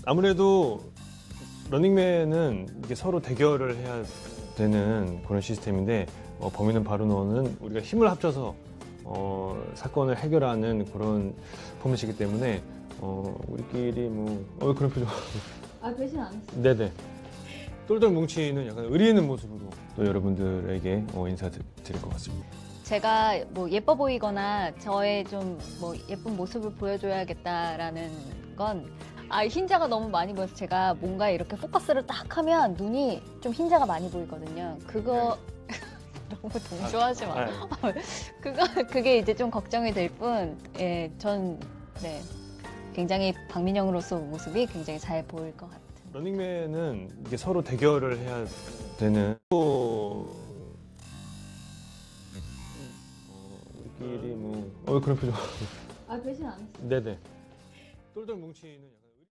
아무래도 러닝맨은 이게 서로 대결을 해야 되는 그런 시스템인데 범인은 바로 너는 우리가 힘을 합쳐서 사건을 해결하는 그런 포맷이기 때문에 우리끼리 왜 그런 표정? 배신 안 했어요. 네네. 똘똘 뭉치는 약간 의리 있는 모습으로 또 여러분들에게 인사드릴 것 같습니다. 제가 뭐 예뻐 보이거나 저의 좀 뭐 예쁜 모습을 보여줘야겠다라는 건 흰자가 너무 많이 보여서 제가 뭔가 이렇게 포커스를 딱 하면 눈이 좀 흰자가 많이 보이거든요. 그거 너무 동조하지 마. 그게 이제 좀 걱정이 될 뿐, 예, 네, 굉장히 박민영으로서 모습이 굉장히 잘 보일 것 같아요. 러닝맨은 이게 서로 대결을 해야 되는 우리끼리 왜 그런 표정? 배신 안 했어요. 네네. 똘똘 뭉치는